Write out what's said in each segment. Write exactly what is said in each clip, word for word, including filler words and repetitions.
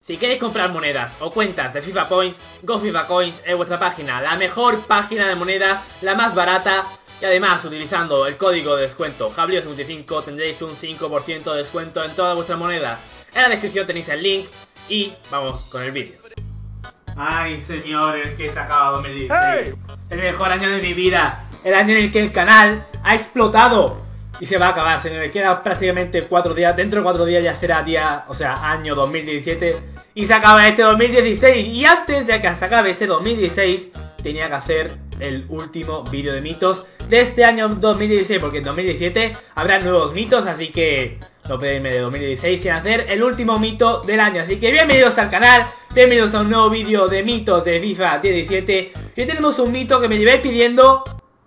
Si queréis comprar monedas o cuentas de FIFA Points, GoFifaCoins es vuestra página, la mejor página de monedas, la más barata. Y además, utilizando el código de descuento Jablio cincuenta y cinco tendréis un cinco por ciento de descuento en todas vuestras monedas. En la descripción tenéis el link y vamos con el vídeo. Ay, señores, que se acaba dos mil dieciséis. ¡Hey! El mejor año de mi vida. El año en el que el canal ha explotado. Y se va a acabar, señores. Queda prácticamente cuatro días. Dentro de cuatro días ya será día, o sea, año dos mil diecisiete. Y se acaba este dos mil dieciséis. Y antes de que se acabe este dos mil dieciséis, tenía que hacer el último vídeo de mitos de este año dos mil dieciséis. Porque en dos mil diecisiete habrá nuevos mitos. Así que no podéis irme de dos mil dieciséis sin hacer el último mito del año. Así que bienvenidos al canal. Bienvenidos a un nuevo vídeo de mitos de FIFA diecisiete. Y hoy tenemos un mito que me llevé pidiendo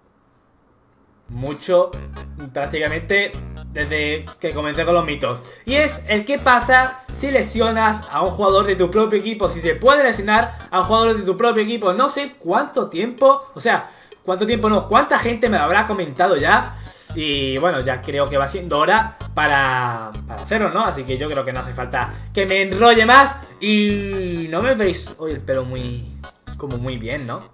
mucho, prácticamente desde que comencé con los mitos. Y es el qué pasa si lesionas a un jugador de tu propio equipo. Si se puede lesionar a un jugador de tu propio equipo. No sé cuánto tiempo, o sea, cuánto tiempo no, cuánta gente me lo habrá comentado ya. Y bueno, ya creo que va siendo hora para, para hacerlo, ¿no? Así que yo creo que no hace falta que me enrolle más. Y no me veis hoy el pelo muy, como muy bien, ¿no?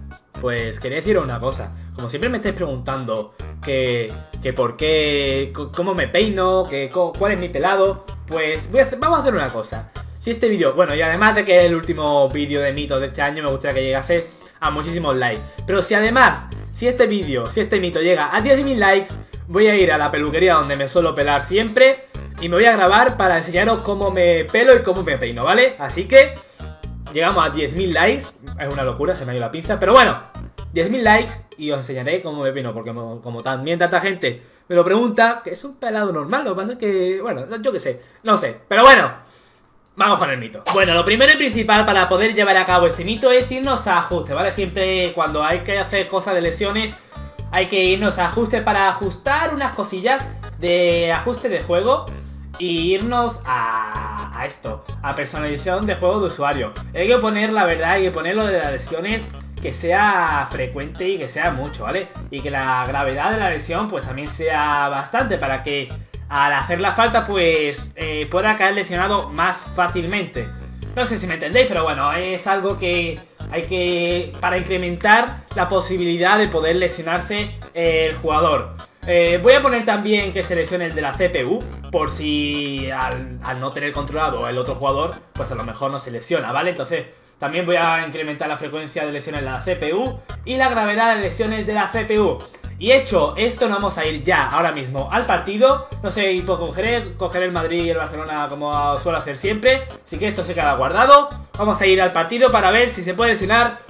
Pues quería deciros una cosa. Como siempre me estáis preguntando que, que por qué, cómo me peino, que cuál es mi pelado, pues voy a hacer, vamos a hacer una cosa. Si este vídeo, bueno, y además de que es el último vídeo de mitos de este año, me gustaría que llegase a muchísimos likes. Pero si además, si este vídeo, si este mito llega a diez mil likes, voy a ir a la peluquería donde me suelo pelar siempre y me voy a grabar para enseñaros cómo me pelo y cómo me peino, ¿vale? Así que llegamos a diez mil likes, es una locura, se me ha ido la pinza, pero bueno, diez mil likes y os enseñaré cómo me peino, porque como, como también tanta gente me lo pregunta, que es un pelado normal, lo que pasa es que, bueno, yo qué sé, no sé, pero bueno, vamos con el mito. Bueno, lo primero y principal para poder llevar a cabo este mito es irnos a ajuste, ¿vale? Siempre cuando hay que hacer cosas de lesiones, hay que irnos a ajuste para ajustar unas cosillas de ajuste de juego y irnos a, a esto, a personalización de juego de usuario. Hay que poner, la verdad, hay que poner lo de las lesiones que sea frecuente y que sea mucho, ¿vale? Y que la gravedad de la lesión pues también sea bastante para que al hacer la falta pues eh, pueda caer lesionado más fácilmente. No sé si me entendéis, pero bueno, es algo que hay que, para incrementar la posibilidad de poder lesionarse eh, el jugador. Eh, voy a poner también que se lesione el de la C P U, por si al, al no tener controlado el otro jugador, pues a lo mejor no se lesiona, ¿vale? Entonces también voy a incrementar la frecuencia de lesiones de la C P U y la gravedad de lesiones de la C P U. Y hecho esto, nos vamos a ir ya, ahora mismo, al partido. No sé, y pues cogeré, cogeré el Madrid y el Barcelona como suelo hacer siempre. Así que esto se queda guardado. Vamos a ir al partido para ver si se puede lesionar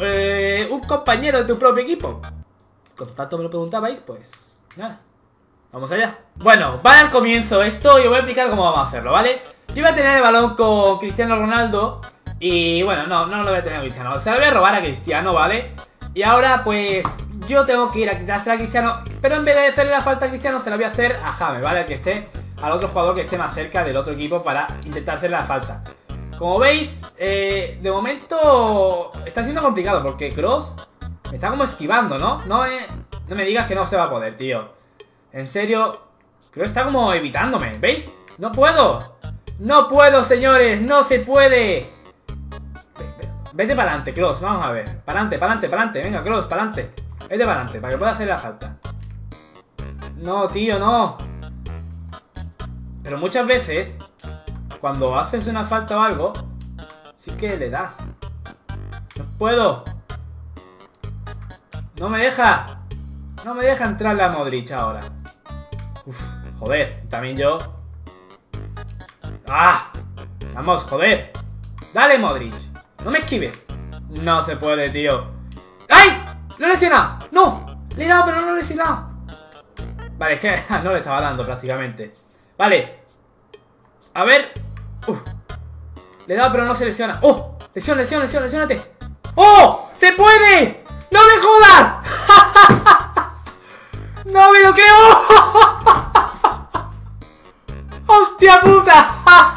eh, un compañero de tu propio equipo. Con tanto me lo preguntabais, pues nada, vamos allá. Bueno, va al comienzo esto y os voy a explicar cómo vamos a hacerlo, ¿vale? Yo voy a tener el balón con Cristiano Ronaldo. Y bueno, no, no lo voy a tener a Cristiano. Se lo voy a robar a Cristiano, ¿vale? Y ahora pues yo tengo que ir a quitársela a Cristiano, pero en vez de hacerle la falta a Cristiano se la voy a hacer a James, ¿vale? Que esté, al otro jugador que esté más cerca del otro equipo para intentar hacerle la falta. Como veis, eh, de momento está siendo complicado porque Kroos me está como esquivando, ¿no? No, eh, no me digas que no se va a poder, tío. En serio, Kroos está como evitándome, ¿veis? No puedo. No puedo, señores, no se puede. Vete para adelante, Kroos, vamos a ver. Para adelante, para adelante, para adelante. Venga, Kroos, para adelante. Vete para adelante, para que pueda hacer la falta. No, tío, no. Pero muchas veces, cuando haces una falta o algo, sí que le das. No puedo. No me deja. No me deja entrarle a Modric ahora. Uf, joder, también yo. ¡Ah! Vamos, joder. Dale, Modric. No me esquives. No se puede, tío. ¡Ay! ¡Lo he lesionado! ¡No! Le he dado, pero no lo he lesionado. Vale, es que no le estaba dando prácticamente. Vale. A ver. Uf. Le he dado, pero no se lesiona. ¡Oh! Lesión, lesión, lesión, lesiónate. ¡Oh! ¡Se puede! ¡No me jodas! ¡No me lo creo! ¡Hostia puta!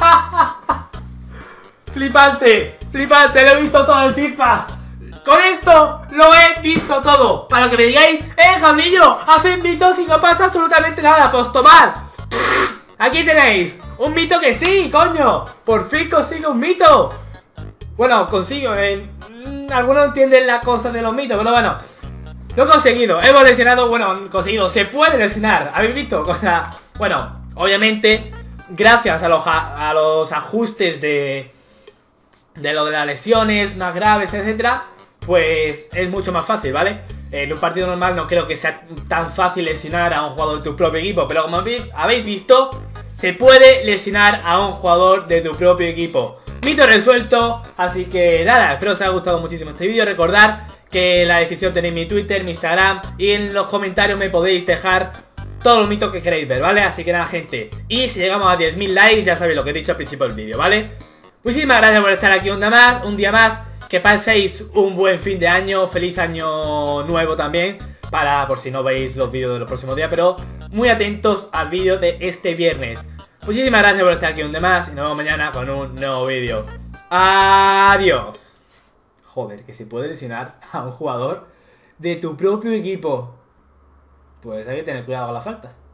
Flipante, flipante, lo he visto todo en FIFA. Con esto lo he visto todo. Para que me digáis, eh, Jablillo, hacen mitos y no pasa absolutamente nada. Pues tomar. aquí tenéis un mito que sí, coño. Por fin consigo un mito. Bueno, consigo, eh, algunos entienden la cosa de los mitos, pero bueno, lo he conseguido, hemos lesionado, bueno, conseguido, se puede lesionar, ¿habéis visto? Con la, bueno, obviamente, gracias a los, a, a los ajustes de, de lo de las lesiones más graves, etcétera, pues es mucho más fácil, ¿vale? En un partido normal no creo que sea tan fácil lesionar a un jugador de tu propio equipo, pero como habéis visto, se puede lesionar a un jugador de tu propio equipo. Mito resuelto, así que nada, espero os haya gustado muchísimo este vídeo. Recordad que en la descripción tenéis mi Twitter, mi Instagram y en los comentarios me podéis dejar todos los mitos que queréis ver, ¿vale? Así que nada, gente, y si llegamos a diez mil likes ya sabéis lo que he dicho al principio del vídeo, ¿vale? Muchísimas gracias por estar aquí un día más, un día más, que paséis un buen fin de año, feliz año nuevo también, para por si no veis los vídeos de los próximos días, pero muy atentos al vídeo de este viernes. Muchísimas gracias por estar aquí un día más y nos vemos mañana con un nuevo vídeo. Adiós. Joder, que se puede lesionar a un jugador de tu propio equipo. Pues hay que tener cuidado con las faltas.